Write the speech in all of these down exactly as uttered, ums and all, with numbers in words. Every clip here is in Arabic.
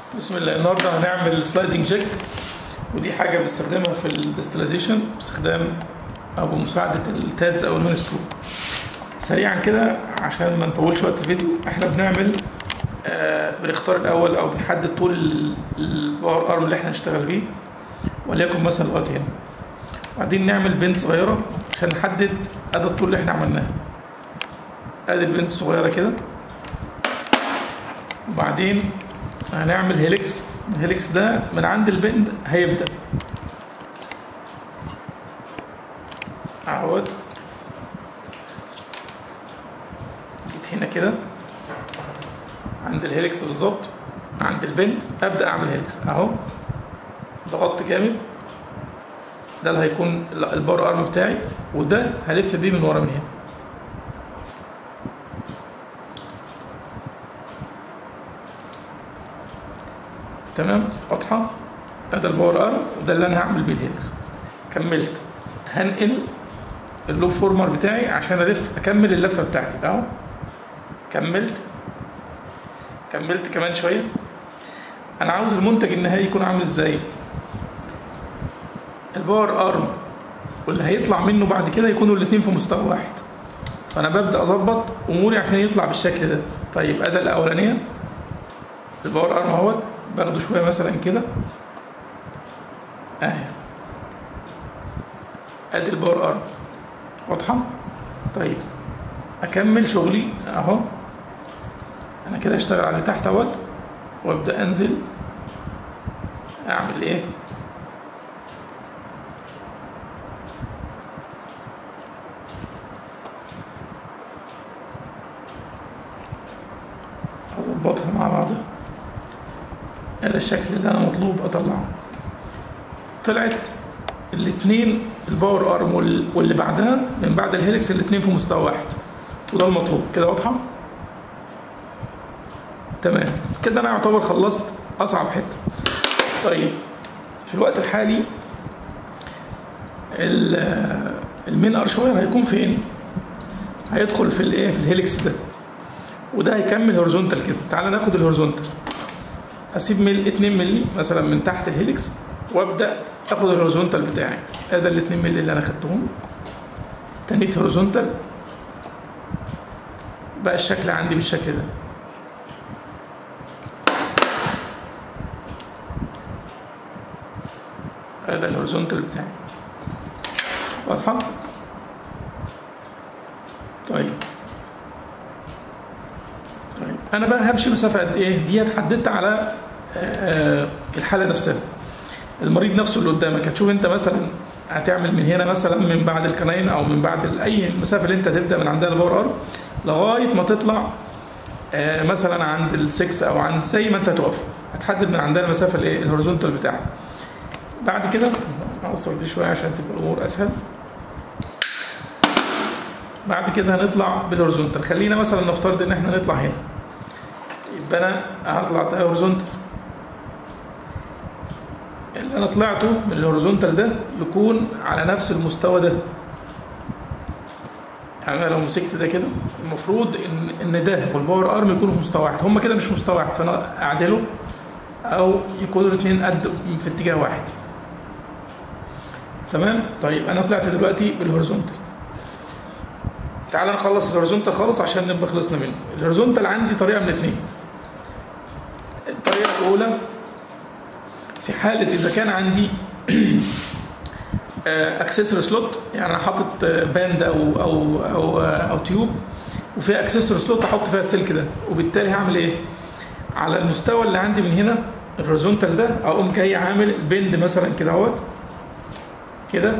بسم الله. النهارده هنعمل سلايدنج جيك، ودي حاجه بنستخدمها في الديستلايزيشن باستخدام او بمساعده التادز او المين سكرو. سريعا كده عشان ما نطولش وقت الفيديو، احنا بنعمل آه بنختار الاول او بنحدد طول الباور ارم اللي احنا هنشتغل بيه، وليكن مثلا لغايه هنا. وبعدين نعمل بنت صغيره عشان نحدد ادي الطول اللي احنا عملناه. ادي البنت الصغيره كده. وبعدين هنعمل هيليكس. الهيليكس ده من عند البند هيبدأ اهوت، جيت هنا كده عند الهيليكس بالظبط، عند البند ابدأ اعمل هيليكس اهو. ضغطت جامد، ده اللي هيكون البار ارم بتاعي، وده هلف بيه من ورا من هنا. تمام، واضحه. ادي الباور ارم وده اللي انا هعمل بيه الهيلكس. كملت، هنقل اللوب فورمر بتاعي عشان الف اكمل اللفه بتاعتي اهو. كملت كملت كمان شويه. انا عاوز المنتج النهائي يكون عامل ازاي؟ الباور ارم واللي هيطلع منه بعد كده يكونوا الاثنين في مستوى واحد، فانا ببدا اظبط اموري عشان يطلع بالشكل ده. طيب ادي الاولانيه، الباور ارم اهوت، باخده شويه مثلا كده اهي. ادي الباور ارم، واضحه. طيب اكمل شغلي اهو. انا كده اشتغل على تحت اهوت، وابدا انزل اعمل ايه؟ اظبطها مع بعضها. هذا الشكل اللي انا مطلوب اطلعه. طلعت الاثنين الباور ارم واللي بعدها من بعد الهيلكس الاثنين في مستوى واحد، وده المطلوب. كده واضحه؟ تمام. كده انا اعتبر خلصت اصعب حته. طيب في الوقت الحالي المين ارشوير هيكون فين؟ هيدخل في الايه؟ في الهيلكس ده، وده هيكمل هوريزونتال كده. تعالى ناخد الهوريزونتال. اسيب مل اتنين مللي مثلا من تحت الهيلكس، وابدا اخد الهوريزونتال بتاعي. ادي ال اتنين مللي اللي انا خدتهم، تنيت هوريزونتال، بقى الشكل عندي بالشكل ده. ادي الهوريزونتال بتاعي، واضحه؟ طيب طيب انا بقى همشي مسافه قد ايه؟ دي حددت على الحاله نفسها. المريض نفسه اللي قدامك، هتشوف انت مثلا هتعمل من هنا مثلا من بعد الكناين او من بعد اي المسافه اللي انت تبدا من عندها الباور ارم لغايه ما تطلع مثلا عند السكس او عند زي ما انت هتقف، هتحدد من عندها المسافه الايه؟ الهوريزونتال بتاعها. بعد كده هوصل دي شويه عشان تبقى الامور اسهل. بعد كده هنطلع بالهوريزونتال. خلينا مثلا نفترض ان احنا نطلع هنا، يبقى انا هطلع ده هوريزونتال. اللي انا طلعته من الهوريزونتال ده يكون على نفس المستوى ده. يعني انا لو مسكت ده كده، المفروض ان ان ده والباور ارم يكونوا في مستوى واحد. هما كده مش في مستوى واحد، فانا اعدله او يكونوا الاثنين قد في اتجاه واحد. تمام. طيب انا طلعت دلوقتي بالهوريزونتال. تعال نخلص الهوريزونتال خالص عشان نبقى خلصنا منه. الهوريزونتال عندي طريقه من الاثنين. الطريقه الاولى في حاله اذا كان عندي اكسسوري سلوت، يعني انا حاطط باند او او او او تيوب وفيها اكسسوري سلوت احط فيها السلك ده، وبالتالي هعمل ايه؟ على المستوى اللي عندي من هنا الهوريزونتال ده، اقوم جاي عامل بند مثلا كده اهوت كده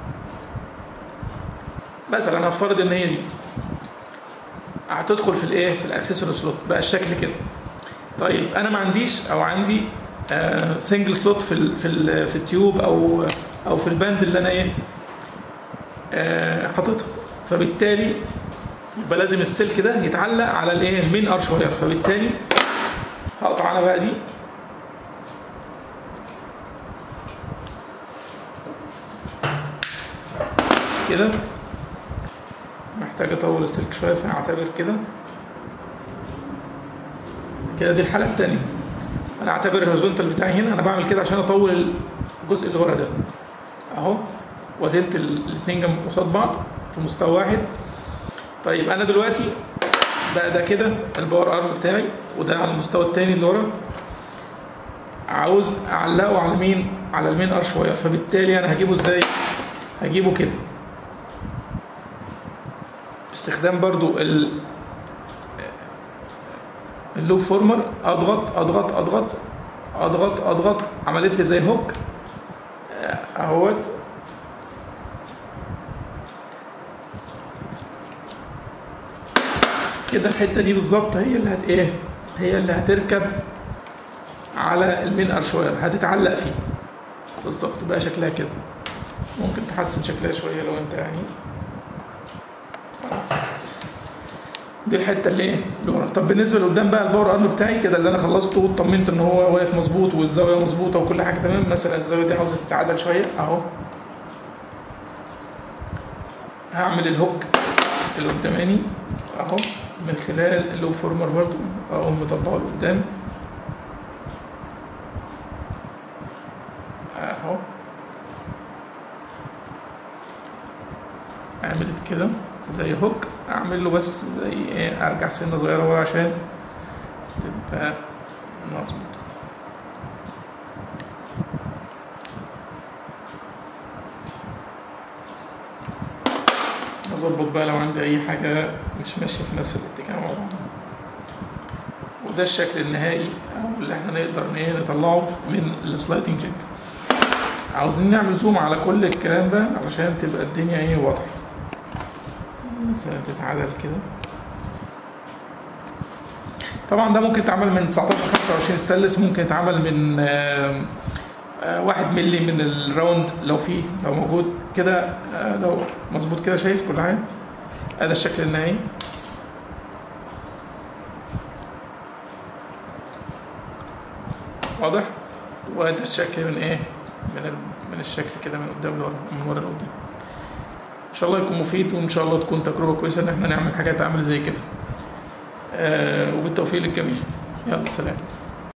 مثلا. هفترض ان هي دي هتدخل في الايه؟ في الاكسسوري سلوت، بقى الشكل كده. طيب انا ما عنديش او عندي آه سنجل سلوت في ال في ال في التيوب او او في الباند اللي انا ايه آه حاططها، فبالتالي يبقى لازم السلك ده يتعلق على الايه؟ المين ارشوير. فبالتالي هقطع انا بقى دي كده. محتاج اطول السلك شويه، فهعتبر كده كده. دي الحاله الثانيه. انا اعتبر الهوريزونتال بتاعي هنا، انا بعمل كده عشان اطول الجزء اللي ورا ده اهو، وزنت الاثنين جنب قصاد بعض في مستوى واحد. طيب انا دلوقتي بقى ده كده الباور ارم بتاعي، وده على المستوى الثاني اللي ورا، عاوز اعلقه على مين؟ على المين ارش واير. فبالتالي انا هجيبه ازاي؟ هجيبه كده باستخدام برضو ال اللوب فورمر. اضغط اضغط اضغط اضغط اضغط عملت لي زي هوك اهوت، كده الحته دي بالظبط هي اللي هت ايه هي اللي هتركب على المين ارش واير، هتتعلق فيه بالظبط. بقى شكلها كده، ممكن تحسن شكلها شويه لو انت يعني. دي الحته اللي ايه اللي ورا. طب بالنسبه لقدام بقى الباور ارم بتاعي كده اللي انا خلصته واطمنت ان هو واقف مظبوط والزاويه مظبوطه وكل حاجه تمام. مثلا الزاويه دي عاوزه تتعدل شويه اهو، هعمل الهوك اللي قداماني اهو من خلال اللوب فورمر برضو، اقوم مطبقه لقدام اهو، عملت كده زي هوك. اعمل له بس زي ايه، ارجع سنه صغيره ورا عشان تبقى مظبوط. اظبط بقى لو عندي اي حاجه مش ماشيه في نفس الاتجاه مع بعض. وده الشكل النهائي او اللي احنا نقدر نطلعه من السلايدنج جيك. عاوزين نعمل زوم على كل الكلام ده علشان تبقى الدنيا ايه واضحه. مثلا تتعدل كده. طبعا ده ممكن يتعمل من تسعتاشر خمسة وعشرين ستانلس، ممكن يتعمل من آآ آآ واحد ملي من الراوند لو فيه، لو موجود كده، لو مظبوط كده. شايف كل حاجه؟ هذا الشكل النهائي. واضح؟ وهذا الشكل من ايه؟ من من الشكل كده من قدام لورا، من ورا لقدام. ان شاء الله يكون مفيد، وان شاء الله تكون تجربه كويسه ان احنا نعمل حاجات عامله زي كده. آه وبالتوفيق للجميع. يلا سلام.